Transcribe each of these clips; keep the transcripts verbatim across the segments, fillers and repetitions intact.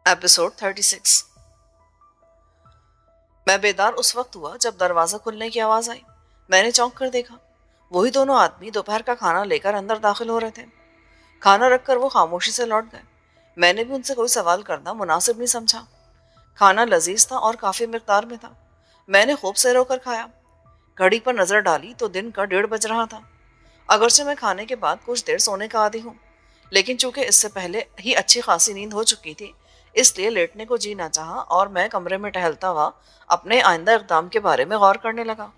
Episode thirty six. میں بیدار اس وقت ہوا جب دروازہ کھلنے کی آواز آئی۔ میں نے چونک کر دیکھا، وہی دونوں آدمی دوپہر کا کھانا لے کر اندر داخل ہو رہے تھے۔ کھانا رکھ کر وہ خاموشی سے لوٹ گئے۔ میں نے بھی ان سے کوئی سوال کرنا مناسب نہیں سمجھا۔ کھانا لذیذ تھا اور کافی مقدار میں تھا۔ میں نے خوب سے رو کر کھایا۔ گھڑی پر نظر ڈالی تو دن کا ڈیڑھ بج رہا تھا۔ اگرچہ میں کھانے کے بعد کچھ دیر سونے کا عادی ہوں، لیکن چونکہ اس سے پہلے ہی اچھی خاصی نیند ہو چکی تھی، اس لیے لیٹنے کو جی نہ چاہا اور میں کمرے میں ٹہلتا ہوا اپنے آئندہ اقدام کے بارے میں غور کرنے لگا۔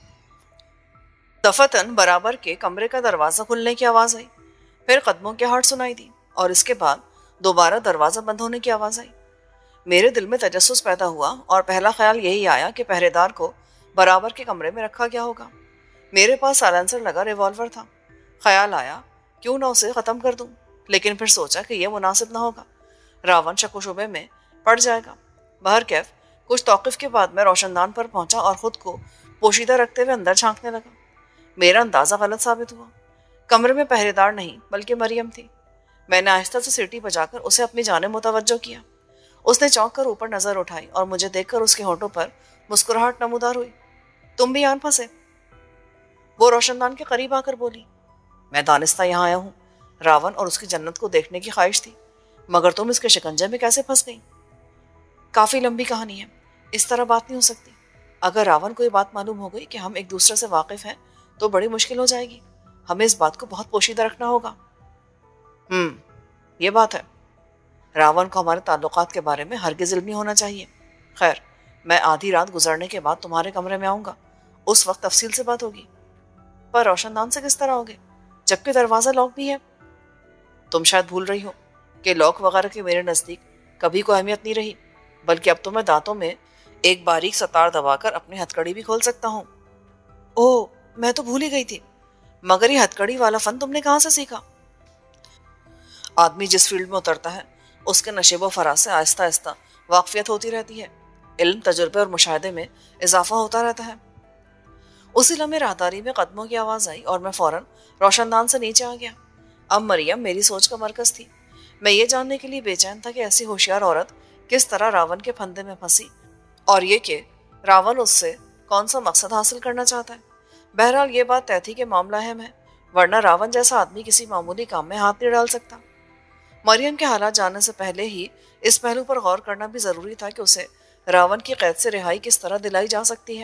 دفتن برابر کے کمرے کا دروازہ کھلنے کی آواز آئی، پھر قدموں کی آہٹ سنائی دی اور اس کے بعد دوبارہ دروازہ بند ہونے کی آواز آئی۔ میرے دل میں تجسس پیدا ہوا اور پہلا خیال یہی آیا کہ پہرے دار کو برابر کے کمرے میں رکھا گیا ہوگا۔ میرے پاس سائلنسر لگا ریوالور تھا۔ خیال آیا کیوں نہ اسے ختم کر دوں، لیکن پھر سوچا کہ یہ مناسب نہ ہوگا، راون شک و شبے میں پڑ جائے گا۔ بہرکیف کچھ توقف کے بعد میں روشن دان پر پہنچا اور خود کو پوشیدہ رکھتے ہوئے اندر جھانکنے لگا۔ میرا اندازہ غلط ثابت ہوا۔ کمرے میں پہرے دار نہیں بلکہ مریم تھی۔ میں نے آہستہ سے سیٹی بجا کر اسے اپنی جانب متوجہ کیا۔ اس نے چونک کر اوپر نظر اٹھائی اور مجھے دیکھ کر اس کے ہونٹوں پر مسکراہٹ نمودار ہوئی۔ تم بھی آن پھنسے؟ وہ روشن دان کے قریب آ کر بولی۔ میں دانستہ یہاں آیا ہوں، راون اور اس کی جنت کو دیکھنے کی خواہش تھی، مگر تم اس کے شکنجے میں کیسے پھنس گئی؟ کافی لمبی کہانی ہے، اس طرح بات نہیں ہو سکتی۔ اگر راون کو یہ بات معلوم ہو گئی کہ ہم ایک دوسرے سے واقف ہیں تو بڑی مشکل ہو جائے گی۔ ہمیں اس بات کو بہت پوشیدہ رکھنا ہوگا۔ ہم یہ بات ہے۔ راون کو ہمارے تعلقات کے بارے میں ہرگز علم نہیں ہونا چاہیے۔ خیر، میں آدھی رات گزرنے کے بعد تمہارے کمرے میں آؤں گا، اس وقت تفصیل سے بات ہوگی۔ پر روشن دان سے کس طرح ہوگے جبکہ دروازہ لاک بھی ہے؟ تم شاید بھول رہی ہو کہ لاک وغیرہ کی میرے نزدیک کبھی کوئی اہمیت نہیں رہی، بلکہ اب تو میں دانتوں میں ایک باریک ستار دبا کر اپنی ہتھکڑی بھی کھول سکتا ہوں۔ اوہ، میں تو بھول ہی گئی تھی۔ مگر یہ ہتھکڑی والا فن تم نے کہاں سے سیکھا؟ آدمی جس فیلڈ میں اترتا ہے اس کے نشیب و فراز سے آہستہ آہستہ واقفیت ہوتی رہتی ہے، علم، تجربے اور مشاہدے میں اضافہ ہوتا رہتا ہے۔ اسی لمحے راہداری میں قدموں کی آواز آئی اور میں فوراً روشن دان سے نیچے آ گیا۔ اب مریم میری سوچ کا مرکز تھی۔ میں یہ جاننے کے لیے بے چین تھا کہ ایسی ہوشیار عورت کس طرح راون کے پھندے میں پھنسی، اور یہ کہ راون اس سے کون سا مقصد حاصل کرنا چاہتا ہے۔ بہرحال یہ بات طے تھی کہ معاملہ اہم ہے، ورنہ راون جیسا آدمی کسی معمولی کام میں ہاتھ نہیں ڈال سکتا۔ مریم کے حالات جاننے سے پہلے ہی اس پہلو پر غور کرنا بھی ضروری تھا کہ اسے راون کی قید سے رہائی کس طرح دلائی جا سکتی ہے۔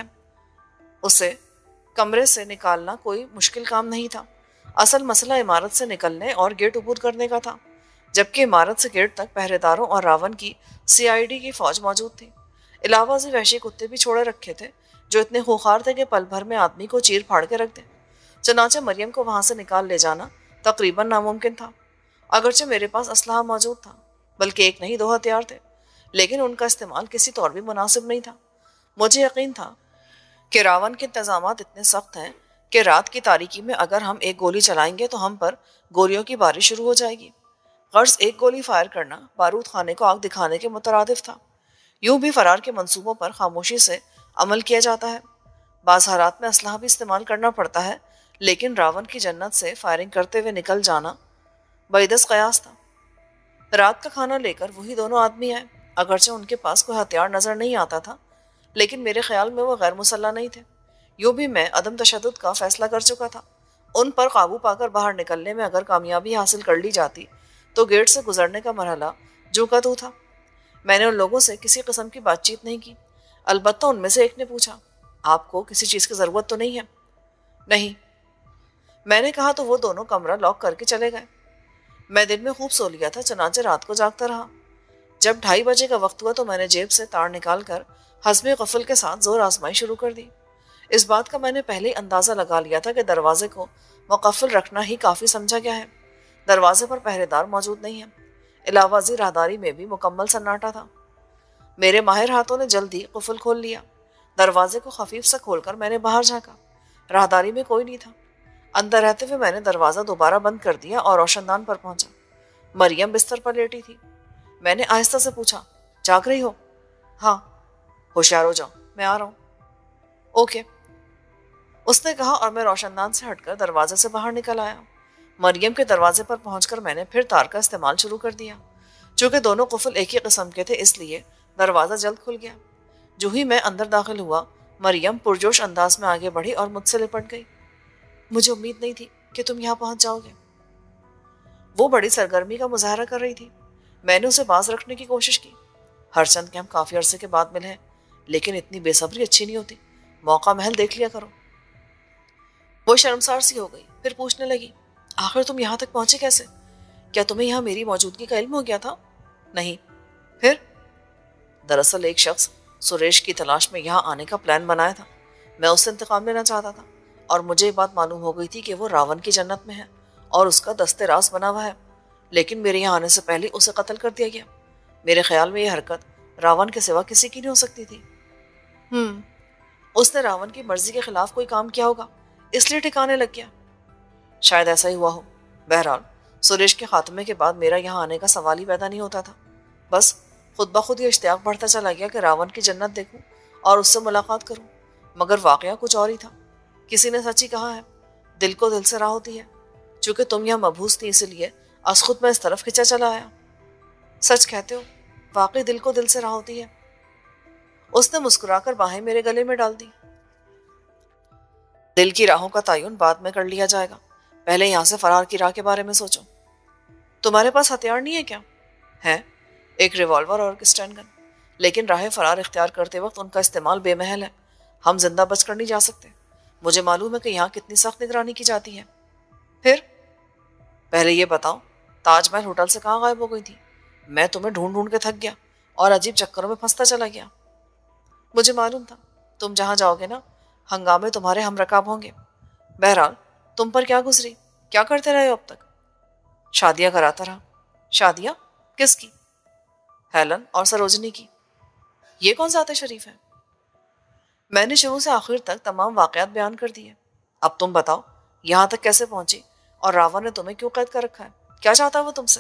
اسے کمرے سے نکالنا کوئی مشکل کام نہیں تھا۔ اصل مسئلہ عمارت سے نکلنے اور گیٹ عبور کرنے کا تھا، جبکہ عمارت سے گیٹ تک پہرے داروں اور راون کی سی آئی ڈی کی فوج موجود تھی۔ علاوہ ازیں وحشی کتے بھی چھوڑے رکھے تھے جو اتنے خوخار تھے کہ پل بھر میں آدمی کو چیر پھاڑ کے رکھ دیں۔ چنانچہ مریم کو وہاں سے نکال لے جانا تقریباً ناممکن تھا۔ اگرچہ میرے پاس اسلحہ موجود تھا، بلکہ ایک نہیں دو ہتھیار تھے، لیکن ان کا استعمال کسی طور بھی مناسب نہیں تھا۔ مجھے یقین تھا کہ راون کے انتظامات اتنے سخت ہیں کہ رات کی تاریکی میں اگر ہم ایک گولی چلائیں گے تو ہم پر گولیوں کی بارش شروع ہو جائے گی۔ غرض ایک گولی فائر کرنا بارود خانے کو آگ دکھانے کے مترادف تھا۔ یوں بھی فرار کے منصوبوں پر خاموشی سے عمل کیا جاتا ہے۔ بعض حالات میں اسلحہ بھی استعمال کرنا پڑتا ہے، لیکن راون کی جنت سے فائرنگ کرتے ہوئے نکل جانا بعیدس قیاس تھا۔ رات کا کھانا لے کر وہی دونوں آدمی آئے۔ اگرچہ ان کے پاس کوئی ہتھیار نظر نہیں آتا تھا، لیکن میرے خیال میں وہ غیر مسلح نہیں تھے۔ یوں بھی میں عدم تشدد کا فیصلہ کر چکا تھا۔ ان پر قابو پا کر باہر نکلنے میں اگر کامیابی حاصل کر لی جاتی تو گیٹ سے گزرنے کا مرحلہ جو کا تو تھا۔ میں نے ان لوگوں سے کسی قسم کی بات چیت نہیں کی۔ البتہ ان میں سے ایک نے پوچھا، آپ کو کسی چیز کی ضرورت تو نہیں ہے؟ نہیں، میں نے کہا تو وہ دونوں کمرہ لاک کر کے چلے گئے۔ میں دن میں خوب سو لیا تھا، چنانچہ رات کو جاگتا رہا۔ جب ڈھائی بجے کا وقت ہوا تو میں نے جیب سے تار نکال کر حزم غفل کے ساتھ زور آزمائی شروع کر دی۔ اس بات کا میں نے پہلے ہی اندازہ لگا لیا تھا کہ دروازے کو مقفل رکھنا ہی کافی سمجھا گیا ہے۔ دروازے پر پہرے دار موجود نہیں ہے۔ علاوہ ازیں راہداری میں بھی مکمل سناٹا تھا۔ میرے ماہر ہاتھوں نے جلد ہی قفل کھول لیا۔ دروازے کو خفیف سے کھول کر میں نے باہر جھانکا۔ راہداری میں کوئی نہیں تھا۔ اندر رہتے ہوئے میں نے دروازہ دوبارہ بند کر دیا اور روشن دان پر پہنچا۔ مریم بستر پر لیٹی تھی۔ میں نے آہستہ سے پوچھا، جاگ رہی ہو؟ ہاں۔ ہوشیار ہو جاؤ، میں آ رہا ہوں۔ اوکے، اس نے کہا اور میں روشن دان سے ہٹ کر دروازے سے باہر نکل آیا۔ مریم کے دروازے پر پہنچ کر میں نے پھر تار کا استعمال شروع کر دیا۔ چونکہ دونوں قفل ایک ہی قسم کے تھے اس لیے دروازہ جلد کھل گیا۔ جو ہی میں اندر داخل ہوا مریم پرجوش انداز میں آگے بڑھی اور مجھ سے لپٹ گئی۔ مجھے امید نہیں تھی کہ تم یہاں پہنچ جاؤ گے۔ وہ بڑی سرگرمی کا مظاہرہ کر رہی تھی۔ میں نے اسے باز رکھنے کی کوشش کی۔ ہرچند کہ ہم کافی عرصے کے بعد ملے ہیں، لیکن اتنی بے صبری اچھی نہیں ہوتی، موقع محل دیکھ لیا کرو۔ وہ شرمسار سی ہو گئی، پھر پوچھنے لگی، آخر تم یہاں تک پہنچے کیسے؟ کیا تمہیں یہاں میری موجودگی کا علم ہو گیا تھا؟ نہیں۔ پھر؟ دراصل ایک شخص سریش کی تلاش میں یہاں آنے کا پلان بنایا تھا۔ میں اس سے انتقام لینا چاہتا تھا، اور مجھے یہ بات معلوم ہو گئی تھی کہ وہ راون کی جنت میں ہے اور اس کا دست راز بنا ہوا ہے، لیکن میرے یہاں آنے سے پہلے اسے قتل کر دیا گیا۔ میرے خیال میں یہ حرکت راون کے سوا کسی کی نہیں ہو سکتی تھی۔ ہم اس نے راون کی مرضی کے خلاف کوئی کام کیا ہوگا، اس لیے ٹھکانے لگ گیا۔ شاید ایسا ہی ہوا ہو۔ بہرحال سریش کے خاتمے کے بعد میرا یہاں آنے کا سوال ہی پیدا نہیں ہوتا تھا۔ بس خود بخود یہ اشتیاق بڑھتا چلا گیا کہ راون کی جنت دیکھوں اور اس سے ملاقات کروں، مگر واقعہ کچھ اور ہی تھا۔ کسی نے سچ ہی کہا ہے، دل کو دل سے راہ ہوتی ہے۔ چونکہ تم یہاں مبہوس تھی، اس لیے از خود میں اس طرف کھچا چلا آیا۔ سچ کہتے ہو، واقعی دل کو دل سے راہ ہوتی ہے۔ اس نے مسکرا کر باہیں میرے گلے میں ڈال دی۔ دل کی راہوں کا تعین بعد میں کر لیا جائے گا، پہلے یہاں سے فرار کی راہ کے بارے میں سوچو۔ تمہارے پاس ہتھیار نہیں ہے کیا؟ ہے، ایک ریوالور اور ایک اسٹین گن، لیکن راہ فرار اختیار کرتے وقت ان کا استعمال بے محل ہے۔ ہم زندہ بچ کر نہیں جا سکتے۔ مجھے معلوم ہے کہ یہاں کتنی سخت نگرانی کی جاتی ہے۔ پھر پہلے یہ بتاؤ، تاج محل ہوٹل سے کہاں غائب ہو گئی تھی؟ میں تمہیں ڈھونڈ ڈھونڈ کے تھک گیا اور عجیب چکروں میں پھنستا چلا گیا۔ مجھے معلوم تھا تم جہاں جاؤ گے نا، ہنگامے تمہارے ہم رکاب ہوں گے۔ بہرحال تم پر کیا گزری؟ کیا کرتے رہے ہو اب تک؟ شادیاں کراتا رہا۔ شادیاں؟ کس کی؟ ہیلن اور سروجنی کی۔ یہ کون ذات شریف ہے؟ میں نے شروع سے آخر تک تمام واقعات بیان کر دیے۔ اب تم بتاؤ یہاں تک کیسے پہنچی، اور راون نے تمہیں کیوں قید کر رکھا ہے؟ کیا چاہتا ہے وہ تم سے؟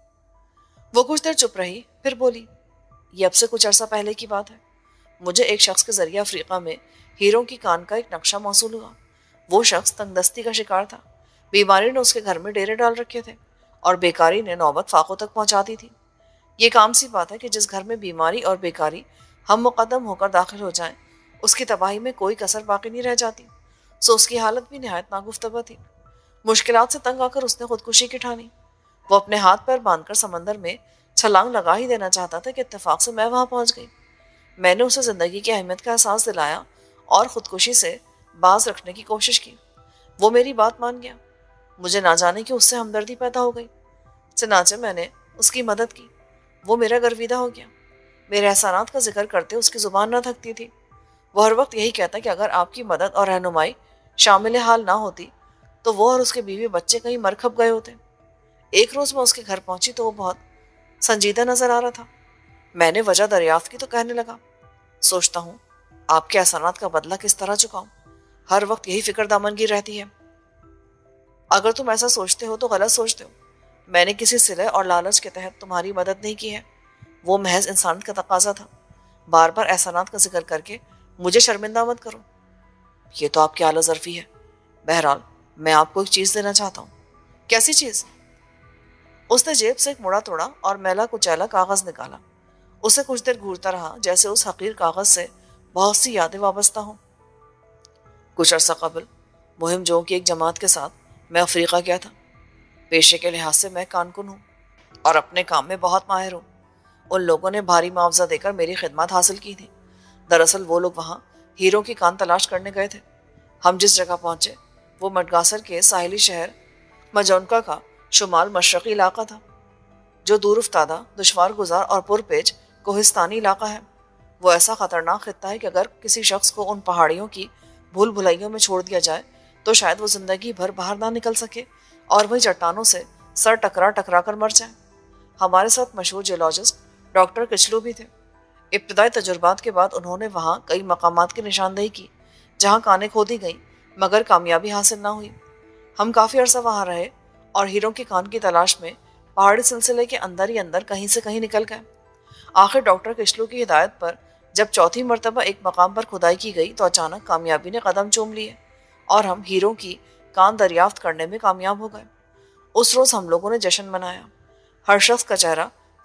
وہ کچھ دیر چپ رہی، پھر بولی، یہ اب سے کچھ عرصہ پہلے کی بات ہے۔ مجھے ایک شخص کے ذریعہ افریقہ میں ہیروں کی کان کا ایک نقشہ موصول ہوا۔ وہ شخص تنگ دستی کا شکار تھا۔ بیماری نے اس کے گھر میں ڈیرے ڈال رکھے تھے اور بیکاری نے نوبت فاقوں تک پہنچا دی تھی۔ یہ کام سی بات ہے کہ جس گھر میں بیماری اور بیکاری ہم مقدم ہو کر داخل ہو جائیں، اس کی تباہی میں کوئی کسر باقی نہیں رہ جاتی۔ سو اس کی حالت بھی نہایت ناگفتگو تھی۔ مشکلات سے تنگ آ کر اس نے خودکشی کی ٹھانی۔ وہ اپنے ہاتھ پیر باندھ کر سمندر میں چھلانگ لگا ہی دینا چاہتا تھا کہ اتفاق سے میں وہاں پہنچ گئی۔ میں نے اسے زندگی کی اہمیت کا احساس دلایا اور خودکشی سے باز رکھنے کی کوشش کی۔ وہ میری بات مان گیا۔ مجھے نہ جانے کہ اس سے ہمدردی پیدا ہو گئی، چنانچہ میں نے اس کی مدد کی۔ وہ میرا گرویدہ ہو گیا۔ میرے احسانات کا ذکر کرتے اس کی زبان نہ تھکتی تھی۔ وہ ہر وقت یہی کہتا کہ اگر آپ کی مدد اور رہنمائی شامل حال نہ ہوتی تو وہ اور اس کے بیوی بچے کہیں مر کھپ گئے ہوتے۔ ایک روز میں اس کے گھر پہنچی تو وہ بہت سنجیدہ نظر آ رہا تھا۔ میں نے وجہ دریافت کی تو کہنے لگا، سوچتا ہوں آپ کے احسانات کا بدلہ کس طرح چکاؤں، ہر وقت یہی فکر دامنگیر رہتی ہے۔ اگر تم ایسا سوچتے ہو تو غلط سوچتے ہو۔ میں نے کسی صلہ اور لالچ کے تحت تمہاری مدد نہیں کی ہے، وہ محض انسانیت کا تقاضا تھا۔ بار بار احسانات کا ذکر کر کے مجھے شرمندہ مت کرو، یہ تو آپ کی اعلیٰ ظرفی ہے۔ بہرحال میں آپ کو ایک چیز دینا چاہتا ہوں۔ کیسی چیز؟ اس نے جیب سے ایک مڑا توڑا اور میلا کچیلا کاغذ نکالا۔ اسے کچھ دیر گھورتا رہا جیسے اس حقیر کاغذ سے بہت سی یادیں وابستہ ہوں۔ کچھ عرصہ قبل مہم جوؤں کی ایک جماعت کے ساتھ میں افریقہ گیا تھا۔ پیشے کے لحاظ سے میں کانکن ہوں اور اپنے کام میں بہت ماہر ہوں۔ ان لوگوں نے بھاری معاوضہ دے کر میری خدمات حاصل کی تھی۔ دراصل وہ لوگ وہاں ہیروں کی کان تلاش کرنے گئے تھے۔ ہم جس جگہ پہنچے وہ مڈغاسکر کے ساحلی شہر مجونکا کا شمال مشرقی علاقہ تھا، جو دور افتادہ، دشوار گزار اور پرپیچ کوہستانی علاقہ ہے۔ وہ ایسا خطرناک خطہ ہے کہ اگر کسی شخص کو ان پہاڑیوں کی بھول بھلائیوں میں چھوڑ دیا جائے تو شاید وہ زندگی بھر باہر نہ نکل سکے اور وہی چٹانوں سے سر ٹکرا ٹکرا کر مر جائے۔ ہمارے ساتھ مشہور جیولوجسٹ ڈاکٹر کچلو بھی تھے۔ ابتدائی تجربات کے بعد انہوں نے وہاں کئی مقامات کی نشاندہی کی جہاں کانیں کھودی گئیں مگر کامیابی حاصل نہ ہوئی۔ ہم کافی عرصہ وہاں رہے اور ہیروں کی کان کی تلاش میں پہاڑی سلسلے کے اندر ہی اندر کہیں سے کہیں نکل گئے۔ آخر ڈاکٹر کچلو کی ہدایت پر جب چوتھی مرتبہ ایک مقام پر کھدائی کی گئی تو اچانک کامیابی نے قدم چوم لیے اور ہم ہیروں کی کان دریافت کرنے میں کامیاب ہو گئے۔ اس روز ہم لوگوں نے جشن منایا۔ ہر شخص کا چہرہ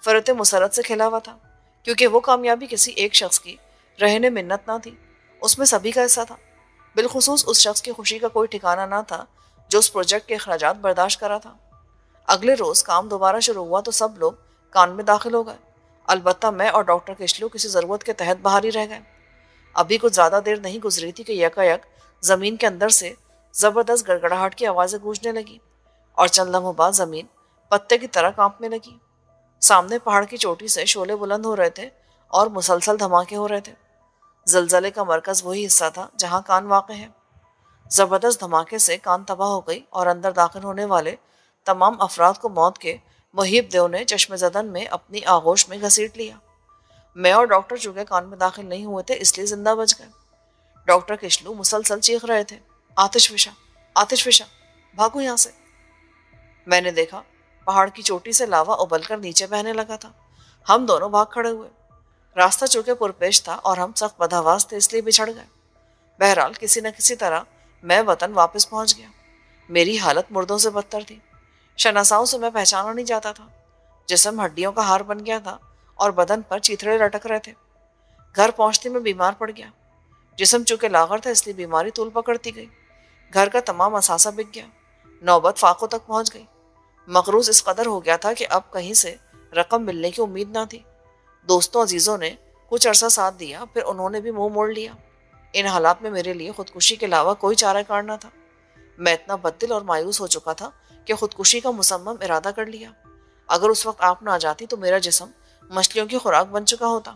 فرت مسرت سے کھلا ہوا تھا، کیونکہ وہ کامیابی کسی ایک شخص کی رہنے منت نہ تھی، اس میں سبھی کا حصہ تھا۔ بالخصوص اس شخص کی خوشی کا کوئی ٹھکانہ نہ تھا جو اس پروجیکٹ کے اخراجات برداشت کرا تھا۔ اگلے روز کام دوبارہ شروع ہوا تو سب لوگ کان میں داخل ہو گئے، البتہ میں اور ڈاکٹر کشلو کسی ضرورت کے تحت باہر ہی رہ گئے۔ ابھی کچھ زیادہ دیر نہیں گزری تھی کہ یکا یک زمین کے اندر سے زبردست گڑگڑاہٹ کی آوازیں گونجنے لگی اور چند لمحوں بعد زمین پتے کی طرح کانپنے لگی۔ سامنے پہاڑ کی چوٹی سے شعلے بلند ہو رہے تھے اور مسلسل دھماکے ہو رہے تھے۔ زلزلے کا مرکز وہی حصہ تھا جہاں کان واقع ہے۔ زبردست دھماکے سے کان تباہ ہو گئی اور اندر داخل ہونے والے تمام افراد کو موت کے محیب دیو نے چشم زدن میں اپنی آغوش میں گھسیٹ لیا۔ میں اور ڈاکٹر چونکہ کان میں داخل نہیں ہوئے تھے اس لیے زندہ بچ گئے۔ ڈاکٹر کشلو مسلسل چیخ رہے تھے، آتش فشاں، آتش فشاں، بھاگو یہاں سے۔ میں نے دیکھا پہاڑ کی چوٹی سے لاوا ابل کر نیچے بہنے لگا تھا۔ ہم دونوں بھاگ کھڑے ہوئے۔ راستہ چونکہ پرپیش تھا اور ہم سخت بدحواس تھے اس لیے بچھڑ گئے۔ بہرحال کسی نہ کسی طرح میں وطن واپس پہنچ گیا۔ میری حالت مردوں سے بدتر تھی۔ شناساؤں سے میں پہچانا نہیں جاتا تھا۔ جسم ہڈیوں کا ہار بن گیا تھا اور بدن پر چیتھڑے لٹک رہے تھے۔ گھر پہنچتے میں بیمار پڑ گیا۔ جسم چونکہ لاغر تھا اس لیے بیماری طول پکڑتی گئی۔ گھر کا تمام اثاثہ بک گیا۔ نوبت فاقوں تک پہنچ گئی۔ مقروض اس قدر ہو گیا تھا کہ اب کہیں سے رقم ملنے کی امید نہ تھی۔ دوستوں عزیزوں نے کچھ عرصہ ساتھ دیا، پھر انہوں نے بھی منہ موڑ لیا۔ ان حالات میں میرے لیے خودکشی کے علاوہ کوئی چارہ کار نہ تھا۔ میں اتنا بددل اور مایوس ہو چکا تھا کہ خودکشی کا مصمم ارادہ کر لیا۔ اگر اس وقت آپ نہ آ جاتی تو میرا جسم مچھلیوں کی خوراک بن چکا ہوتا۔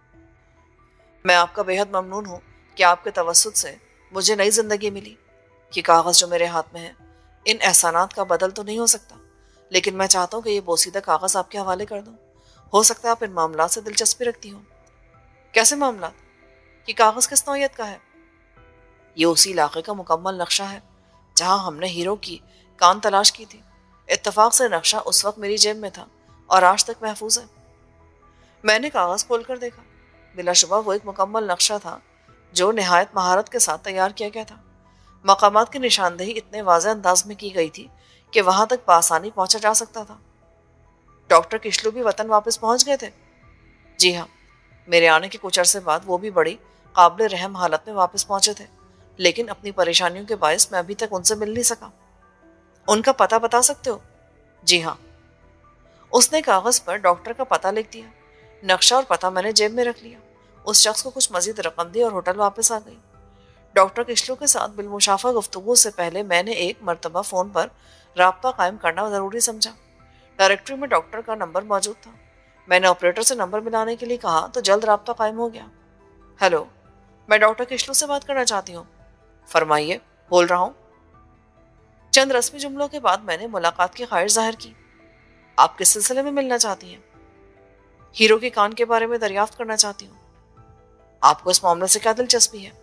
میں آپ کا بے حد ممنون ہوں کہ آپ کے توسط سے مجھے نئی زندگی ملی۔ یہ کاغذ جو میرے ہاتھ میں ہے ان احسانات کا بدل تو نہیں ہو سکتا، لیکن میں چاہتا ہوں کہ یہ بوسیدہ کاغذ آپ کے حوالے کر دوں۔ ہو سکتا ہے آپ ان معاملات سے دلچسپی رکھتی ہوں۔ کیسے معاملات؟ یہ کاغذ کس نوعیت کا ہے؟ یہ اسی علاقے کا مکمل نقشہ ہے جہاں ہم نے ہیرو کی کان تلاش کی تھی۔ اتفاق سے نقشہ اس وقت میری جیب میں تھا اور آج تک محفوظ ہے۔ میں نے کاغذ کھول کر دیکھا۔ بلا شبہ وہ ایک مکمل نقشہ تھا جو نہایت مہارت کے ساتھ تیار کیا گیا تھا۔ مقامات کی نشاندہی اتنے واضح انداز میں کی گئی تھی کہ وہاں تک بآسانی پہنچا جا سکتا تھا۔ ڈاکٹر کشلو بھی وطن واپس پہنچ گئے تھے؟ جی ہاں، میرے آنے کے کچھ عرصے بعد وہ بھی بڑی قابل رحم حالت میں واپس پہنچے تھے، لیکن اپنی پریشانیوں کے باعث میں ابھی تک ان سے مل نہیں سکا۔ ان کا پتہ بتا سکتے ہو؟ جی ہاں۔ اس نے کاغذ پر ڈاکٹر کا پتہ لکھ دیا۔ نقشہ اور پتہ میں نے جیب میں رکھ لیا۔ اس شخص کو کچھ مزید رقم دی اور ہوٹل واپس آ گئی۔ ڈاکٹر کشلو کے ساتھ بالمشافہ گفتگو سے پہلے میں نے ایک مرتبہ فون پر رابطہ قائم کرنا ضروری سمجھا۔ ڈائریکٹری میں ڈاکٹر کا نمبر موجود تھا۔ میں نے آپریٹر سے نمبر ملانے کے لیے کہا تو جلد رابطہ قائم ہو گیا۔ ہیلو، میں ڈاکٹر کشلو سے بات کرنا چاہتی ہوں۔ فرمائیے، بول رہا ہوں۔ چند رسمی جملوں کے بعد میں نے ملاقات کی خواہش ظاہر کی۔ آپ کس سلسلے میں ملنا چاہتی ہیں؟ ہیرو کی کان کے بارے میں دریافت کرنا چاہتی ہوں۔ آپ کو اس معاملے سے کیا دلچسپی ہے؟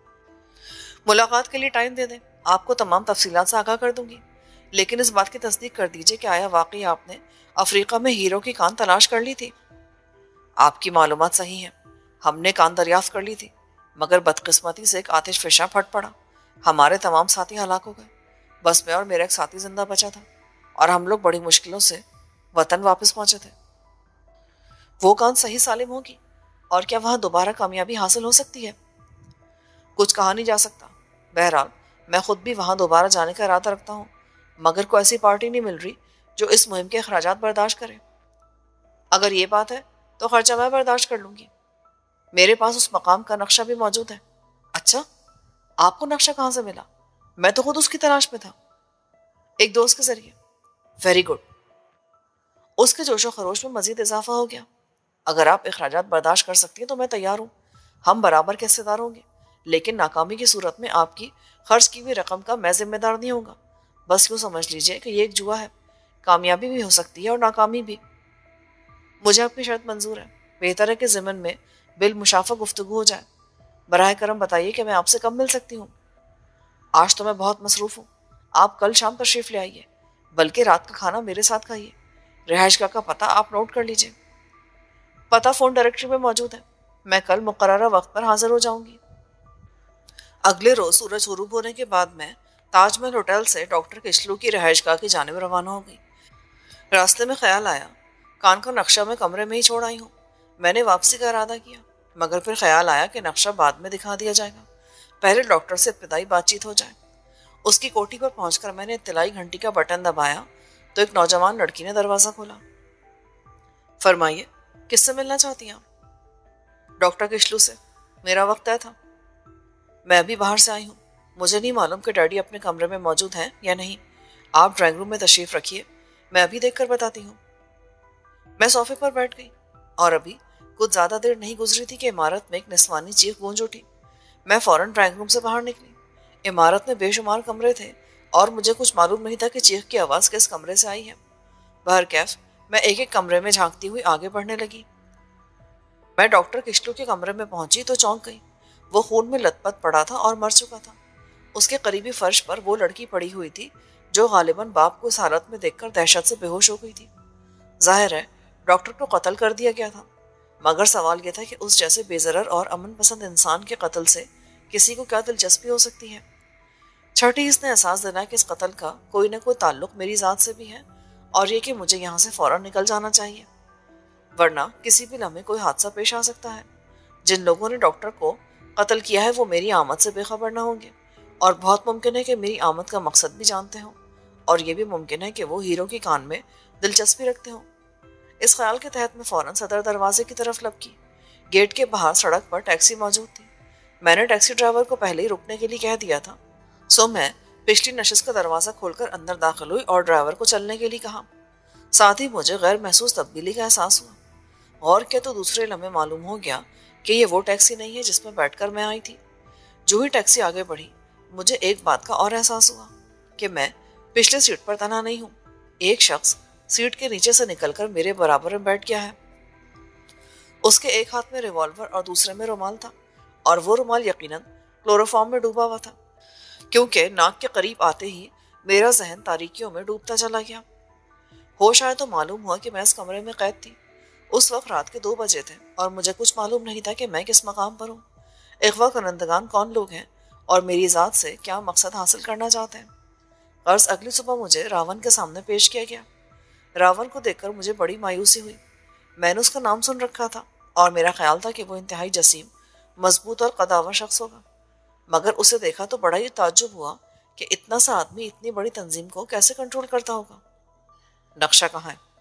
ملاقات کے لیے ٹائم دے دیں، آپ کو تمام تفصیلات سے آگاہ کر دوں گی، لیکن اس بات کی تصدیق کر دیجئے کہ آیا واقعی آپ نے افریقہ میں ہیرو کی کان تلاش کر لی تھی؟ آپ کی معلومات صحیح ہیں، ہم نے کان دریافت کر لی تھی، مگر بدقسمتی سے ایک آتش فشاں پھٹ پڑا۔ ہمارے تمام ساتھی ہلاک ہو گئے، بس میں اور میرا ایک ساتھی زندہ بچا تھا، اور ہم لوگ بڑی مشکلوں سے وطن واپس پہنچے تھے۔ وہ کان صحیح سالم ہوگی، اور کیا وہاں دوبارہ کامیابی حاصل ہو سکتی ہے؟ کچھ کہا نہیں جا سکتا۔ بہرحال میں خود بھی وہاں دوبارہ جانے کا ارادہ رکھتا ہوں، مگر کوئی ایسی پارٹی نہیں مل رہی جو اس مہم کے اخراجات برداشت کرے۔ اگر یہ بات ہے تو خرچہ میں برداشت کر لوں گی۔ میرے پاس اس مقام کا نقشہ بھی موجود ہے۔ اچھا، آپ کو نقشہ کہاں سے ملا؟ میں تو خود اس کی تلاش میں تھا۔ ایک دوست کے ذریعے۔ Very good. اس کے جوش و خروش میں مزید اضافہ ہو گیا۔ اگر آپ اخراجات برداشت کر سکتی ہیں تو میں تیار ہوں، ہم برابر کے حصے دار ہوں گے، لیکن ناکامی کی صورت میں آپ کی خرچ کی ہوئی رقم کا میں ذمہ دار نہیں ہوگا۔ بس یوں سمجھ لیجئے کہ یہ ایک جوا ہے، کامیابی بھی ہو سکتی ہے اور ناکامی بھی۔ مجھے آپ کی شرط منظور ہے، بہتر ہے کہ ضمن میں بالمشافہ گفتگو ہو جائے۔ براہ کرم بتائیے کہ میں آپ سے کب مل سکتی ہوں؟ آج تو میں بہت مصروف ہوں، آپ کل شام تشریف لے آئیے، بلکہ رات کا کھانا میرے ساتھ کھائیے۔ رہائش گاہ کا پتہ آپ نوٹ کر لیجئے۔ پتہ فون ڈائریکٹری میں موجود ہے، میں کل مقررہ وقت پر حاضر ہو جاؤں گی۔ اگلے روز سورج غروب ہونے کے بعد میں تاج محل ہوٹل سے ڈاکٹر کشلو کی رہائش گاہ کی جانب روانہ ہو گئی۔ راستے میں خیال آیا کان کا نقشہ میں کمرے میں ہی چھوڑ آئی ہوں۔ میں نے واپسی کا ارادہ کیا، مگر پھر خیال آیا کہ نقشہ بعد میں دکھا دیا جائے گا، پہلے ڈاکٹر سے ابتدائی بات چیت ہو جائے۔ اس کی کوٹھی پر پہنچ کر میں نے اطلاعی گھنٹی کا بٹن دبایا تو ایک نوجوان لڑکی نے دروازہ کھولا۔ فرمائیے، کس سے ملنا چاہتی ہیں آپ؟ ڈاکٹر کشلو سے۔ میرا وقت طے تھا۔ میں ابھی باہر سے آئی ہوں، مجھے نہیں معلوم کہ ڈیڈی اپنے کمرے میں موجود ہیں یا نہیں۔ آپ ڈرائنگ روم میں تشریف رکھیے، میں ابھی دیکھ کر بتاتی ہوں۔ میں صوفے پر بیٹھ گئی اور ابھی کچھ زیادہ دیر نہیں گزری تھی کہ عمارت میں ایک نسوانی چیخ گونج اٹھی۔ میں فوراً ڈرائنگ روم سے باہر نکلی۔ عمارت میں بے شمار کمرے تھے اور مجھے کچھ معلوم نہیں تھا کہ چیخ کی آواز کس کمرے سے آئی ہے۔ بہرکیف میں ایک ایک کمرے میں جھانکتی ہوئی آگے بڑھنے لگی۔ میں ڈاکٹر کشلو کے کمرے میں پہنچی تو چونک گئی۔ وہ خون میں لت پت پڑا تھا اور مر چکا تھا۔ اس کے قریبی فرش پر وہ لڑکی پڑی ہوئی تھی جو غالباً باپ کو اس حالت میں دیکھ کر دہشت سے بے ہوش ہو گئی تھی۔ ظاہر ہے ڈاکٹر کو قتل کر دیا گیا تھا، مگر سوال یہ تھا کہ اس جیسے بے ضرر اور امن پسند انسان کے قتل سے کسی کو کیا دلچسپی ہو سکتی ہے؟ چھٹی اس نے احساس دلایا کہ اس قتل کا کوئی نہ کوئی تعلق میری ذات سے بھی ہے، اور یہ کہ مجھے یہاں سے فوراً نکل جانا چاہیے، ورنہ کسی بھی لمحے کوئی حادثہ پیش آ سکتا ہے۔ جن لوگوں نے ڈاکٹر کو قتل کیا ہے وہ میری آمد سے بے خبر نہ ہوں گے، اور بہت ممکن ہے کہ میری آمد کا مقصد بھی جانتے ہوں، اور یہ بھی ممکن ہے کہ وہ ہیرو کی کان میں دلچسپی رکھتے ہوں۔ اس خیال کے تحت میں فوراً صدر دروازے کی طرف لپکی۔ گیٹ کے باہر سڑک پر ٹیکسی موجود تھی۔ میں نے ٹیکسی ڈرائیور کو پہلے ہی رکنے کے لیے کہہ دیا تھا، سو میں پچھلی نشست کا دروازہ کھول کر اندر داخل ہوئی اور ڈرائیور کو چلنے کے لیے کہا۔ ساتھ ہی مجھے غیر محسوس تبدیلی کا احساس ہوا۔ غور کیا تو دوسرے لمحے معلوم ہو گیا کہ یہ وہ ٹیکسی نہیں ہے جس میں بیٹھ کر میں آئی تھی۔ جو ہی ٹیکسی آگے بڑھی مجھے ایک بات کا اور احساس ہوا کہ میں پچھلے سیٹ پر تنہا نہیں ہوں۔ ایک شخص سیٹ کے نیچے سے نکل کر میرے برابر میں بیٹھ گیا ہے۔ اس کے ایک ہاتھ میں ریوالور اور دوسرے میں رومال تھا، اور وہ رومال یقیناً کلوروفارم میں ڈوبا ہوا تھا، کیونکہ ناک کے قریب آتے ہی میرا ذہن تاریکیوں میں ڈوبتا چلا گیا۔ ہوش آئے تو معلوم ہوا کہ میں اس کمرے میں قید تھی۔ اس وقت رات کے دو بجے تھے اور مجھے کچھ معلوم نہیں تھا کہ میں کس مقام پر ہوں، اغوا کنندگان کون لوگ ہیں اور میری ذات سے کیا مقصد حاصل کرنا چاہتے ہیں۔ غرض اگلی صبح مجھے راون کے سامنے پیش کیا گیا۔ راون کو دیکھ کر مجھے بڑی مایوسی ہوئی۔ میں نے اس کا نام سن رکھا تھا اور میرا خیال تھا کہ وہ انتہائی جسیم، مضبوط اور قداور شخص ہوگا، مگر اسے دیکھا تو بڑا ہی تعجب ہوا کہ اتنا سا آدمی اتنی بڑی تنظیم کو کیسے کنٹرول کرتا ہوگا۔ نقشہ کہاں ہے؟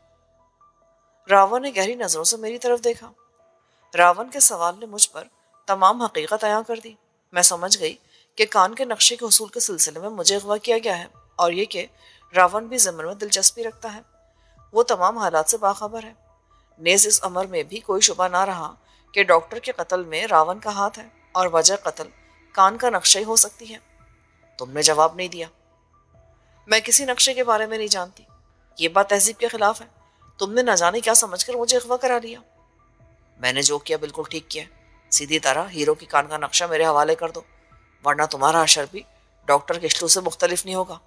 راون نے گہری نظروں سے میری طرف دیکھا۔ راون کے سوال نے مجھ پر تمام حقیقت عیاں کر دی۔ میں سمجھ گئی کہ کان کے نقشے کے حصول کے سلسلے میں مجھے اغوا کیا گیا ہے، اور یہ کہ راون بھی ضمن میں دلچسپی رکھتا ہے۔ وہ تمام حالات سے باخبر ہے۔ نیز اس امر میں بھی کوئی شبہ نہ رہا کہ ڈاکٹر کے قتل میں راون کا ہاتھ ہے، اور وجہ قتل کان کا نقشہ ہی ہو سکتی ہے۔ تم نے جواب نہیں دیا۔ میں کسی نقشے کے بارے میں نہیں جانتی، یہ بات تہذیب کے خلاف ہے۔ تم نے نہ جانے کیا سمجھ کر مجھے اغوا کرا لیا۔ میں نے جو کیا بالکل ٹھیک کیا، سیدھی طرح ہیرو کی کان کا نقشہ میرے حوالے کر دو، ورنہ تمہارا حشر بھی ڈاکٹر کشلو سے مختلف نہیں ہوگا۔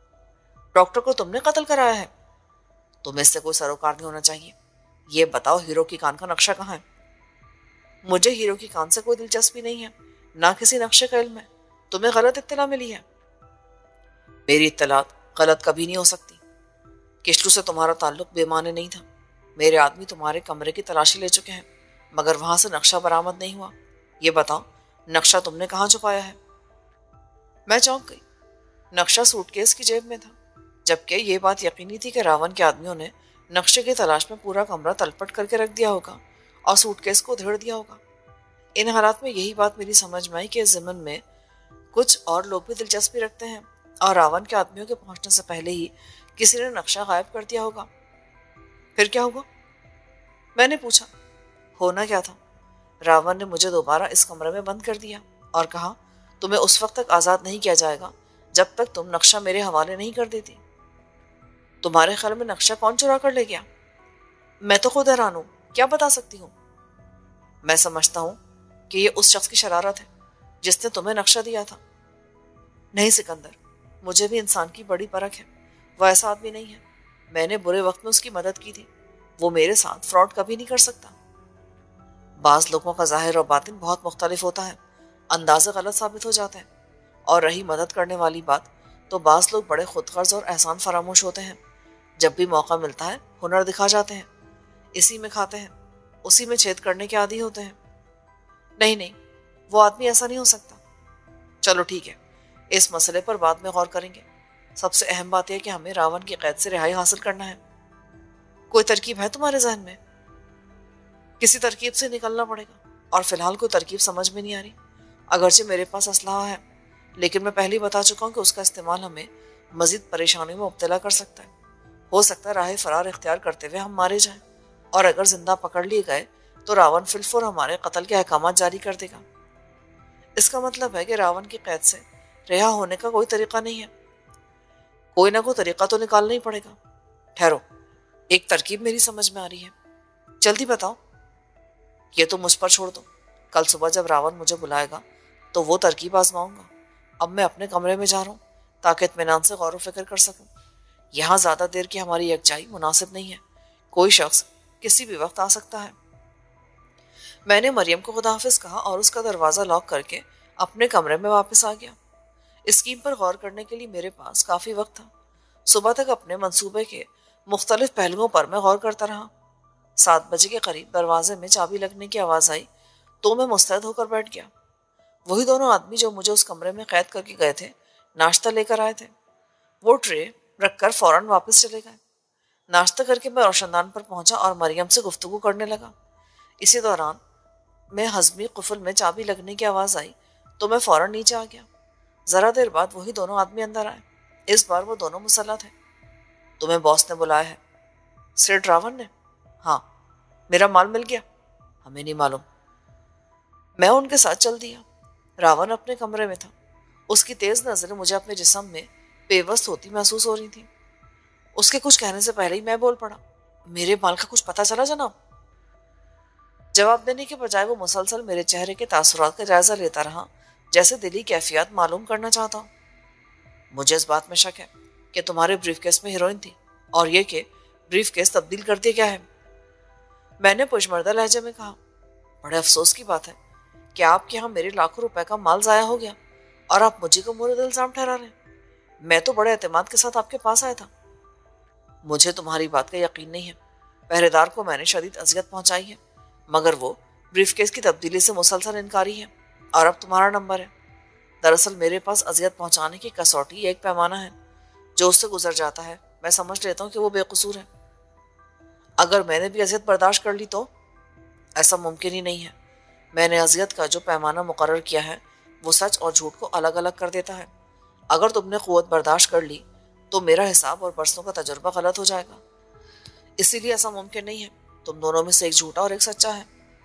ڈاکٹر کو تم نے قتل کرایا ہے؟ تمہیں اس سے کوئی سروکار نہیں ہونا چاہیے۔ یہ بتاؤ ہیرو کی کان کا نقشہ کہاں ہے؟ مجھے ہیرو کی کان سے کوئی دلچسپی نہیں ہے، نہ کسی نقشے کا علم ہے۔ تمہیں غلط اطلاع ملی ہے۔ میری اطلاعات غلط کبھی نہیں ہو سکتی۔ کشلو سے تمہارا تعلق بے معنی نہیں تھا۔ میرے آدمی تمہارے کمرے کی تلاشی لے چکے ہیں، مگر وہاں سے نقشہ برآمد نہیں ہوا۔ یہ بتاؤ نقشہ تم نے کہاں چھپایا ہے؟ میں چونک گئی۔ نقشہ سوٹ کیس کی جیب میں تھا، جبکہ یہ بات یقینی تھی کہ راون کے آدمیوں نے نقشے کی تلاش میں پورا کمرہ تلپٹ کر کے رکھ دیا ہوگا اور سوٹ کیس کو دھڑ دیا ہوگا۔ ان حالات میں یہی بات میری سمجھ میں آئی کہ ضمن میں کچھ اور لوگ بھی دلچسپی رکھتے ہیں، اور راون کے آدمیوں کے پہنچنے سے پہلے ہی کسی نے نقشہ غائب کر دیا ہوگا۔ پھر کیا ہوا؟ میں نے پوچھا۔ ہونا کیا تھا؟ راون نے مجھے دوبارہ اس کمرے میں بند کر دیا اور کہا، تمہیں اس وقت تک آزاد نہیں کیا جائے گا جب تک تم نقشہ میرے حوالے نہیں کر دیتی۔ تمہارے خیال میں نقشہ کون چرا کر لے گیا؟ میں تو خود حیران ہوں، کیا بتا سکتی ہوں؟ میں سمجھتا ہوں کہ یہ اس شخص کی شرارت ہے جس نے تمہیں نقشہ دیا تھا۔ نہیں سکندر، مجھے بھی انسان کی بڑی پرکھ ہے۔ وہ ایسا آدمی نہیں ہے، میں نے برے وقت میں اس کی مدد کی تھی، وہ میرے ساتھ فراڈ کبھی نہیں کر سکتا۔ بعض لوگوں کا ظاہر اور باطن بہت مختلف ہوتا ہے، اندازے غلط ثابت ہو جاتے ہیں، اور رہی مدد کرنے والی بات تو بعض لوگ بڑے خود غرض اور احسان فراموش ہوتے ہیں، جب بھی موقع ملتا ہے ہنر دکھا جاتے ہیں۔ اسی میں کھاتے ہیں، اسی میں چھید کرنے کے عادی ہوتے ہیں۔ نہیں نہیں، وہ آدمی ایسا نہیں ہو سکتا۔ چلو ٹھیک ہے، اس مسئلے پر بعد میں غور کریں گے۔ سب سے اہم بات یہ کہ ہمیں راون کی قید سے رہائی حاصل کرنا ہے۔ کوئی ترکیب ہے تمہارے ذہن میں؟ کسی ترکیب سے نکلنا پڑے گا، اور فی الحال کوئی ترکیب سمجھ میں نہیں آ رہی۔ اگرچہ میرے پاس اسلحہ ہے، لیکن میں پہلے ہی بتا چکا ہوں کہ اس کا استعمال ہمیں مزید پریشانی میں مبتلا کر سکتا ہے۔ ہو سکتا ہے راہ فرار اختیار کرتے ہوئے ہم مارے جائیں، اور اگر زندہ پکڑ لیے گئے تو راون فی الفور ہمارے قتل کے احکامات جاری کر دے گا۔ اس کا مطلب ہے کہ راون کی قید سے رہا ہونے کا کوئی طریقہ نہیں ہے۔ کوئی نہ کوئی طریقہ تو نکالنا ہی پڑے گا۔ ٹھہرو، ایک ترکیب میری سمجھ میں آ رہی ہے، جلدی بتاؤ۔ یہ تو مجھ پر چھوڑ دو، کل صبح جب راون مجھے بلائے گا تو وہ ترکیب آزماؤں گا۔ اب میں اپنے کمرے میں جا رہا ہوں تاکہ اطمینان سے غور و فکر کر سکوں۔ یہاں زیادہ دیر کی ہماری یکجائی مناسب نہیں ہے، کوئی شخص کسی بھی وقت آ سکتا ہے۔ میں نے مریم کو خدا حافظ کہا اور اس کا دروازہ لاک کر کے اپنے کمرے میں واپس آ گیا۔ اسکیم پر غور کرنے کے لیے میرے پاس کافی وقت تھا۔ صبح تک اپنے منصوبے کے مختلف پہلوؤں پر میں غور کرتا رہا۔ سات بجے کے قریب دروازے میں چابی لگنے کی آواز آئی تو میں مستعد ہو کر بیٹھ گیا۔ وہی دونوں آدمی جو مجھے اس کمرے میں قید کر کے گئے تھے ناشتہ لے کر آئے تھے۔ وہ ٹرے رکھ کر فوراً واپس چلے گئے۔ ناشتہ کر کے میں روشن دان پر پہنچا اور مریم سے گفتگو کرنے لگا۔ اسی دوران میں ہضمی قفل میں چابی لگنے کی آواز آئی تو میں فوراً نیچے آ گیا۔ ذرا دیر بعد وہی دونوں آدمی اندر آئے۔ اس بار وہ دونوں مسلح تھے۔ تمہیں باس نے بلایا ہے؟ سیٹ راون نے؟ ہاں۔ میرا مال مل گیا؟ ہمیں نہیں معلوم۔ میں ان کے ساتھ چل دیا۔ راون اپنے کمرے میں تھا۔ اس کی تیز نظریں مجھے اپنے جسم میں پیوست ہوتی محسوس ہو رہی تھیں۔ اس کے کچھ کہنے سے پہلے ہی میں بول پڑا، میرے مال کا کچھ پتہ چلا جناب؟ جواب دینے کے بجائے وہ مسلسل میرے چہرے کے تاثرات کا جائزہ لیتا رہا، جیسے دلی کیفیات معلوم کرنا چاہتا ہوں۔ مجھے اس بات میں شک ہے کہ تمہارے بریف کیس میں ہیروئن تھی، اور یہ کہ بریف کیس تبدیل کر دیا گیا ہے۔ میں نے پشمردہ لہجے میں کہا، بڑے افسوس کی بات ہے کہ آپ کے یہاں میرے لاکھوں روپے کا مال ضائع ہو گیا اور آپ مجھے کو مورد الزام ٹھہرا رہے ہیں۔ میں تو بڑے اعتماد کے ساتھ آپ کے پاس آیا تھا۔ مجھے تمہاری بات کا یقین نہیں ہے۔ پہرے دار کو میں نے شدید اذیت پہنچائی ہے، مگر وہ بریف کیس کی تبدیلی سے مسلسل انکاری ہے، اور اب تمہارا نمبر ہے۔ دراصل میرے پاس اذیت پہنچانے کی کسوٹی ایک پیمانہ ہے، جو اس سے گزر جاتا ہے میں سمجھ لیتا ہوں کہ وہ بے قصور ہے۔ اگر میں نے بھی اذیت برداشت کر لی تو؟ ایسا ممکن ہی نہیں ہے۔ میں نے اذیت کا جو پیمانہ مقرر کیا ہے وہ سچ اور جھوٹ کو الگ الگ کر دیتا ہے۔ اگر تم نے قوت برداشت کر لی تو میرا حساب اور برسوں کا تجربہ غلط ہو جائے گا۔ اسی لیے ایسا ممکن نہیں ہے۔ تم دونوں میں سے ایک جھوٹا اور ایک سچا ہے۔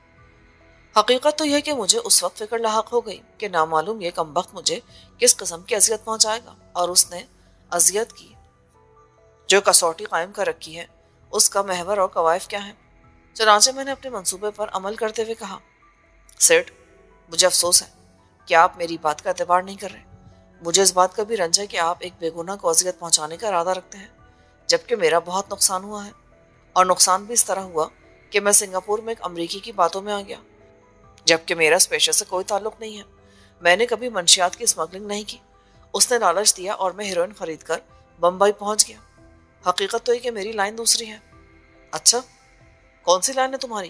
حقیقت تو یہ کہ مجھے اس وقت فکر لاحق ہو گئی کہ نامعلوم یہ کمبخت مجھے کس قسم کی اذیت پہنچائے گا، اور اس نے اذیت کی جو کسوٹی قائم کر رکھی ہے اس کا محور اور قوائف کیا ہے۔ چنانچہ میں نے اپنے منصوبے پر عمل کرتے ہوئے کہا، سیٹ، مجھے افسوس ہے کہ آپ میری بات کا اعتبار نہیں کر رہے۔ مجھے اس بات کا بھی رنج ہے کہ آپ ایک بے گناہ کو اذیت پہنچانے کا ارادہ رکھتے ہیں، جبکہ میرا بہت نقصان ہوا ہے، اور نقصان بھی اس طرح ہوا کہ میں سنگاپور میں ایک امریکی کی باتوں میں آ گیا، جبکہ میرا اس پیشے سے کوئی تعلق نہیں ہے۔ میں نے کبھی منشیات کی اسمگلنگ نہیں کی۔ اس نے لالچ دیا اور میں ہیروئن خرید کر بمبئی پہنچ گیا۔ حقیقت تو یہ کہ میری لائن دوسری ہے۔ اچھا، کون سی لائن ہے تمہاری؟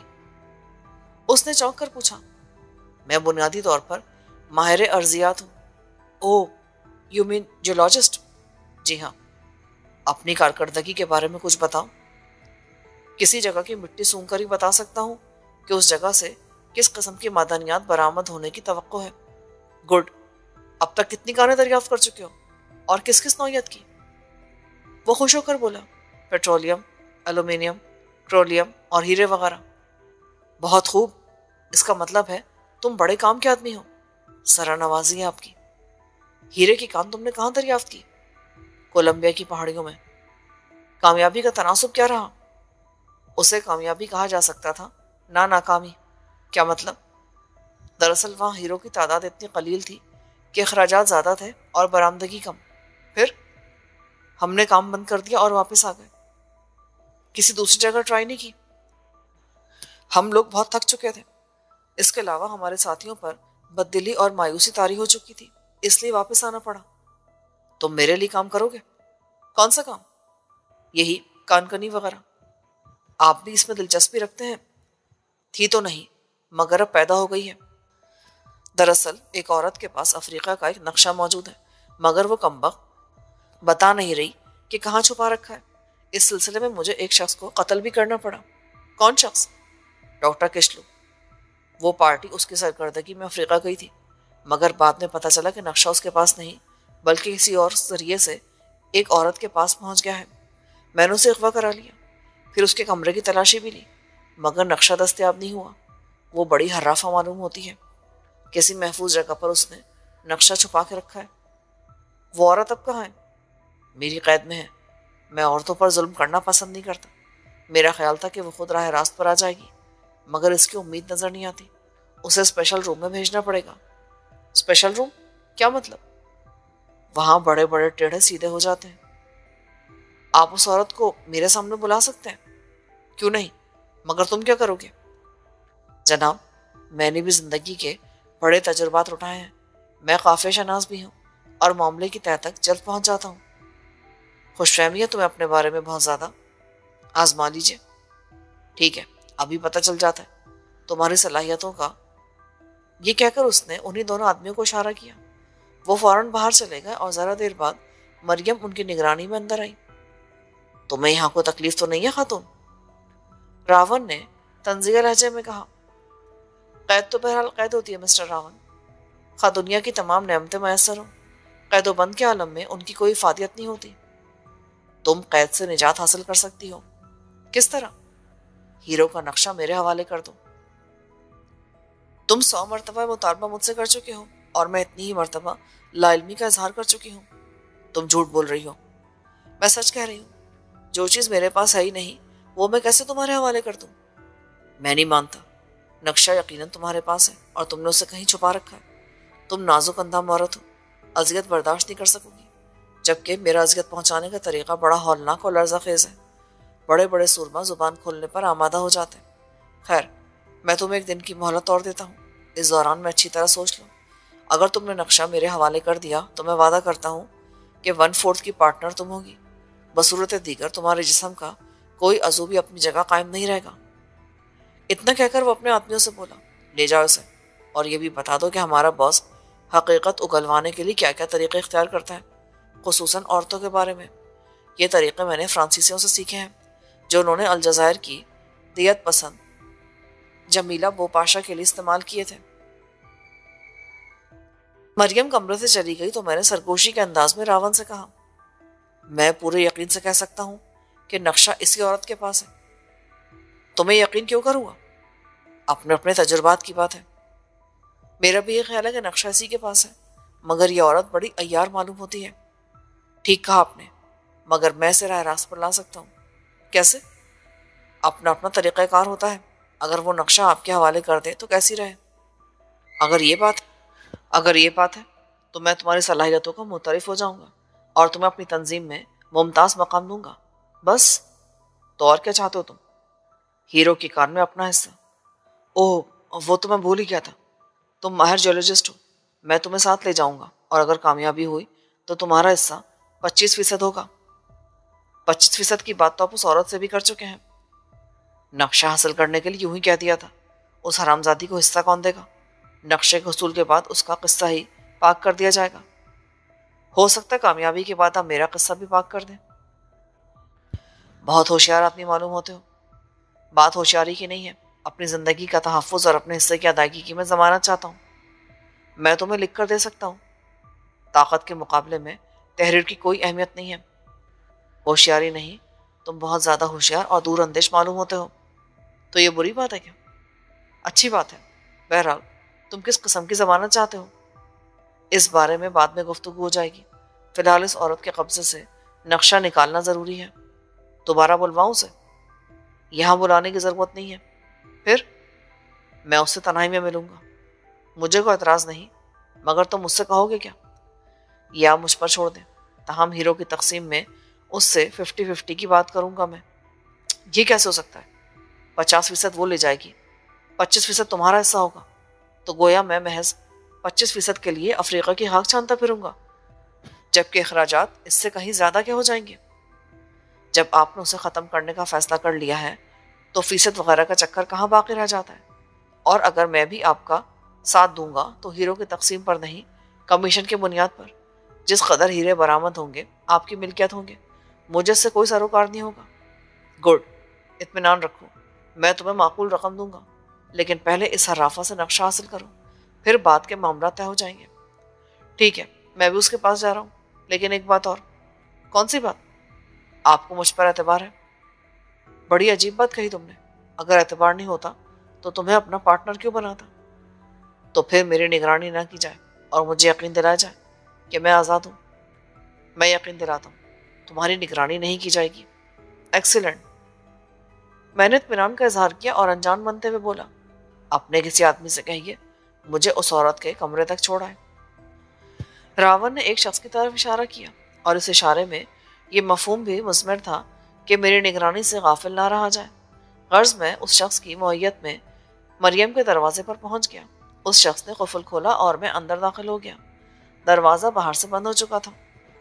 اس نے چونک کر پوچھا۔ میں بنیادی طور پر ماہر ارضیات ہوں۔ او، یو مین جیولوجسٹ؟ جی ہاں۔ اپنی کارکردگی کے بارے میں کچھ بتاؤ۔ کسی جگہ کی مٹی سونگ کر ہی بتا سکتا ہوں کہ اس جگہ سے کس قسم کی معدنیات برآمد ہونے کی توقع ہے۔ گڈ۔ اب تک کتنی کانیں دریافت کر چکے ہو، اور کس کس نوعیت کی؟ وہ خوش ہو کر بولا، پیٹرولیم، ایلومینیم، ٹرولیم اور ہیرے وغیرہ۔ بہت خوب، اس کا مطلب ہے تم بڑے کام کے آدمی ہو۔ سرا نوازی ہے آپ کی۔ ہیرے کی کان تم نے کہاں دریافت کی؟ کولمبیا کی پہاڑیوں میں۔ کامیابی کا تناسب کیا رہا؟ اسے کامیابی کہا جا سکتا تھا، نہ ناکامی۔ کیا مطلب؟ دراصل وہاں ہیروں کی تعداد اتنی قلیل تھی کہ اخراجات زیادہ تھے اور برآمدگی کم۔ پھر ہم نے کام بند کر دیا اور واپس آ گئے۔ کسی دوسری جگہ ٹرائی نہیں کی؟ ہم لوگ بہت تھک چکے تھے۔ اس کے علاوہ ہمارے ساتھیوں پر بددلی اور مایوسی طاری ہو چکی تھی، اس لیے واپس آنا پڑا۔ تم میرے لیے کام کرو گے؟ کون سا کام؟ یہی کان کنی وغیرہ۔ آپ بھی اس میں دلچسپی رکھتے ہیں؟ تھی تو نہیں، مگر اب پیدا ہو گئی ہے۔ دراصل ایک عورت کے پاس افریقہ کا ایک نقشہ موجود ہے، مگر وہ کمبخت بتا نہیں رہی کہ کہاں چھپا رکھا ہے۔ اس سلسلے میں مجھے ایک شخص کو قتل بھی کرنا پڑا۔ کون شخص؟ ڈاکٹر کشلو۔ وہ پارٹی اس کی سرکردگی میں افریقہ گئی تھی، مگر بعد میں پتہ چلا کہ نقشہ اس کے پاس نہیں بلکہ کسی اور ذریعے سے ایک عورت کے پاس پہنچ گیا ہے۔ میں نے اسے اغوا کرا لیا، پھر اس کے کمرے کی تلاشی بھی لی، مگر نقشہ دستیاب نہیں ہوا۔ وہ بڑی حرافہ معلوم ہوتی ہے۔ کسی محفوظ جگہ پر اس نے نقشہ چھپا کے رکھا ہے۔ وہ عورت اب کہاں ہے؟ میری قید میں ہے۔ میں عورتوں پر ظلم کرنا پسند نہیں کرتا۔ میرا خیال تھا کہ وہ خود راہ راست پر آ جائے گی، مگر اس کی امید نظر نہیں آتی۔ اسے اسپیشل روم میں بھیجنا پڑے گا۔ اسپیشل روم؟ کیا مطلب؟ وہاں بڑے بڑے ٹیڑھے سیدھے ہو جاتے ہیں۔ آپ اس عورت کو میرے سامنے بلا سکتے ہیں؟ کیوں نہیں، مگر تم کیا کرو گے؟ جناب، میں نے بھی زندگی کے بڑے تجربات اٹھائے ہیں۔ میں قافیہ شناس بھی ہوں اور معاملے کی تہہ تک جلد پہنچ جاتا ہوں۔ خوش فہمی ہے تمہیں اپنے بارے میں بہت زیادہ؟ آزما لیجیے۔ ٹھیک ہے، ابھی پتہ چل جاتا ہے تمہاری صلاحیتوں کا۔ یہ کہہ کر اس نے انہی دونوں آدمیوں کو اشارہ کیا۔ وہ فوراً باہر چلے گئے اور ذرا دیر بعد مریم ان کی نگرانی میں اندر آئی۔ تمہیں یہاں کوئی تکلیف تو نہیں ہے خاتون؟ راون نے طنزیہ لہجے میں کہا۔ قید تو بہرحال قید ہوتی ہے مسٹر راون، خواہ دنیا کی تمام نعمتیں میسر ہوں، قید و بند کے عالم میں ان کی کوئی افادیت نہیں ہوتی۔ تم قید سے نجات حاصل کر سکتی ہو۔ کس طرح؟ ہیرو کا نقشہ میرے حوالے کر دو۔ تم سو مرتبہ مطالبہ مجھ سے کر چکے ہو اور میں اتنی ہی مرتبہ لا علمی کا اظہار کر چکی ہوں۔ تم جھوٹ بول رہی ہو۔ میں سچ کہہ رہی ہوں۔ جو چیز میرے پاس ہے ہی نہیں وہ میں کیسے تمہارے حوالے کر دوں؟ میں نہیں مانتا۔ نقشہ یقیناً تمہارے پاس ہے اور تم نے اسے کہیں چھپا رکھا ہے۔ تم نازک اندام عورت ہو، اذیت برداشت نہیں کر سکو گی، جبکہ میرا اذیت پہنچانے کا طریقہ بڑا ہولناک اور لرزہ خیز ہے۔ بڑے بڑے سورما زبان کھولنے پر آمادہ ہو جاتے ہیں۔ خیر، میں تمہیں ایک دن کی مہلت اور دیتا ہوں۔ اس دوران میں اچھی طرح سوچ لوں۔ اگر تم نے نقشہ میرے حوالے کر دیا تو میں وعدہ کرتا ہوں کہ ون فورتھ کی پارٹنر تم ہوگی۔ بصورت دیگر تمہارے جسم کا کوئی عضو بھی اپنی جگہ قائم نہیں رہے گا۔ اتنا کہہ کر وہ اپنے آدمیوں سے بولا، لے جاؤ اسے اور یہ بھی بتا دو کہ ہمارا باس حقیقت اگلوانے کے لیے کیا کیا طریقے اختیار کرتا ہے، خصوصاً عورتوں کے بارے میں۔ یہ طریقے میں نے فرانسیسیوں سے سیکھے ہیں، جو انہوں نے الجزائر کی دیت پسند جمیلہ بوپاشا کے لیے استعمال کیے تھے۔ مریم کمرے سے چلی گئی تو میں نے سرگوشی کے انداز میں راون سے کہا، میں پورے یقین سے کہہ سکتا ہوں کہ نقشہ اسی عورت کے پاس ہے۔ تمہیں یقین کیوں کروں گا؟ اپنے اپنے تجربات کی بات ہے۔ میرا بھی یہ خیال ہے کہ نقشہ اسی کے پاس ہے، مگر یہ عورت بڑی عیار معلوم ہوتی ہے۔ ٹھیک کہا آپ نے، مگر میں اسے راہ راست پر لا سکتا ہوں۔ کیسے؟ اپنا اپنا طریقہ کار ہوتا ہے۔ اگر وہ نقشہ آپ کے حوالے کر دے تو کیسی رہے؟ اگر یہ بات اگر یہ بات ہے تو میں تمہاری صلاحیتوں کا معترف ہو جاؤں گا اور تمہیں اپنی تنظیم میں ممتاز مقام دوں گا۔ بس؟ تو اور کیا چاہتے ہو تم؟ ہیرو کی کار میں اپنا حصہ۔ اوہ، وہ تو میں بھول ہی گیا تھا۔ تم ماہر جیولوجسٹ ہو، میں تمہیں ساتھ لے جاؤں گا اور اگر کامیابی ہوئی تو تمہارا حصہ پچیس فیصد ہوگا۔ پچیس فیصد کی بات تو آپ اس عورت سے بھی کر چکے ہیں۔ نقشہ حاصل کرنے کے لیے یوں ہی کہہ دیا تھا۔ اس حرامزادی کو حصہ کون دے گا؟ نقشے کے حصول کے بعد اس کا قصہ ہی پاک کر دیا جائے گا۔ ہو سکتا ہے کامیابی کے بعد آپ میرا قصہ بھی پاک کر دیں۔ بہت ہوشیار آدمی معلوم ہوتے ہو۔ بات ہوشیاری کی نہیں ہے، اپنی زندگی کا تحفظ اور اپنے حصے کی ادائیگی کی میں ضمانت چاہتا ہوں۔ میں تمہیں لکھ کر دے سکتا ہوں۔ طاقت کے مقابلے میں تحریر کی کوئی اہمیت نہیں ہے۔ ہوشیاری نہیں، تم بہت زیادہ ہوشیار اور دور اندیش معلوم ہوتے ہو۔ تو یہ بری بات ہے کیا؟ اچھی بات ہے۔ بہرحال تم کس قسم کی ضمانت چاہتے ہو؟ اس بارے میں بعد میں گفتگو ہو جائے گی۔ فی الحال اس عورت کے قبضے سے نقشہ نکالنا ضروری ہے۔ دوبارہ بلواؤں اسے؟ یہاں بلانے کی ضرورت نہیں ہے۔ پھر؟ میں اس سے تنہائی میں ملوں گا۔ مجھے کوئی اعتراض نہیں، مگر تم مجھ سے کہو گے کیا؟ یا مجھ پر چھوڑ دیں، تاہم ہیرو کی تقسیم میں اس سے ففٹی ففٹی کی بات کروں گا میں۔ یہ کیسے ہو سکتا ہے؟ پچاس فیصد وہ لے جائے گی، پچیس فیصد تمہارا حصہ ہوگا، تو گویا میں محض پچیس فیصد کے لیے افریقہ کی خاک چھانتا پھروں گا، جبکہ اخراجات اس سے کہیں زیادہ کے ہو جائیں گے۔ جب آپ نے اسے ختم کرنے کا فیصلہ کر لیا ہے تو فیصد وغیرہ کا چکر کہاں باقی رہ جاتا ہے؟ اور اگر میں بھی آپ کا ساتھ دوں گا تو ہیرو کی تقسیم پر نہیں، کمیشن کی بنیاد پر۔ جس قدر ہیرے برآمد ہوں گے آپ کی ملکیت ہوں گے، مجھے اس سے کوئی سروکار نہیں ہوگا۔ گڈ، اطمینان رکھو، میں تمہیں معقول رقم دوں گا، لیکن پہلے اس حرافہ سے نقشہ حاصل کرو، پھر بعد کے معاملات طے ہو جائیں گے۔ ٹھیک ہے، میں بھی اس کے پاس جا رہا ہوں، لیکن ایک بات اور۔ کون سی بات؟ آپ کو مجھ پر اعتبار ہے؟ بڑی عجیب بات کہی تم نے۔ اگر اعتبار نہیں ہوتا تو تمہیں اپنا پارٹنر کیوں بناتا؟ تو پھر میری نگرانی نہ کی جائے اور مجھے یقین دلایا جائے کہ میں آزاد ہوں۔ میں یقین دلاتا ہوں، تمہاری نگرانی نہیں کی جائے گی۔ ایکسیلنٹ۔ میں نے اطمینان کا اظہار کیا اور انجان بنتے ہوئے بولا، اپنے کسی آدمی سے کہیے مجھے اس عورت کے کمرے تک چھوڑا ہے۔ راون نے ایک شخص کی طرف اشارہ کیا، اور اس اشارے میں یہ مفہوم بھی مضمر تھا کہ میری نگرانی سے غافل نہ رہا جائے۔ غرض میں اس شخص کی معیت میں مریم کے دروازے پر پہنچ گیا۔ اس شخص نے قفل کھولا اور میں اندر داخل ہو گیا۔ دروازہ باہر سے بند ہو چکا تھا۔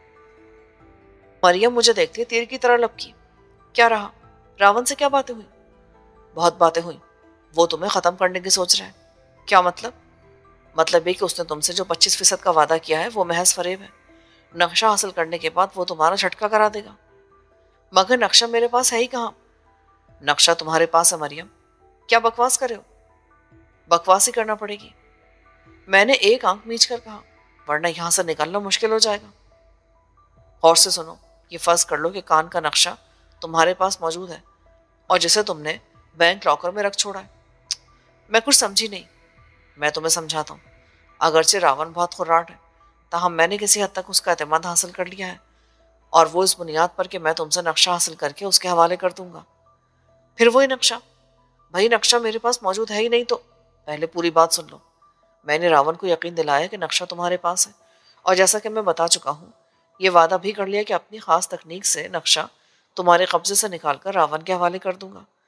مریم مجھے دیکھتی تیر کی طرح لپکی۔ کیا رہا؟ راون سے کیا باتیں ہوئی؟ بہت باتیں ہوئی۔ وہ تمہیں ختم کرنے کی سوچ رہا ہے۔ کیا مطلب؟ مطلب یہ کہ اس نے تم سے جو پچیس فیصد کا وعدہ کیا ہے وہ محض فریب ہے۔ نقشہ حاصل کرنے کے بعد وہ تمہارا جھٹکا کرا دے گا۔ مگر نقشہ میرے پاس ہے ہی کہاں؟ نقشہ تمہارے پاس ہے مریم۔ کیا بکواس کرے ہو؟ بکواس ہی کرنا پڑے گی۔ میں نے ایک آنکھ میچ کر کہا، ورنہ یہاں سے نکلنا مشکل ہو جائے گا۔ غور سے سنو، یہ فرض کر لو کہ کان کا نقشہ تمہارے پاس موجود ہے اور جسے تم نے بینک لاکر میں رکھ چھوڑا ہے۔ میں کچھ سمجھی نہیں۔ میں تمہیں سمجھاتا ہوں۔ اگرچہ راون بہت خراٹ ہے، تاہم میں نے کسی حد تک اس کا اعتماد حاصل کر لیا ہے، اور وہ اس بنیاد پر کہ میں تم سے نقشہ حاصل کر کے اس کے حوالے کر دوں گا۔ پھر وہی نقشہ؟ بھائی نقشہ میرے پاس موجود ہے ہی نہیں تو پہلے پوری بات سن لو۔ میں نے راون کو یقین دلایا کہ نقشہ تمہارے پاس ہے، اور جیسا کہ میں بتا چکا ہوں، یہ وعدہ بھی کر لیا کہ اپنی خاص تکنیک سے نقشہ تمہارے قبضے سے نکال کر راون کے حوالے کر دوں گا۔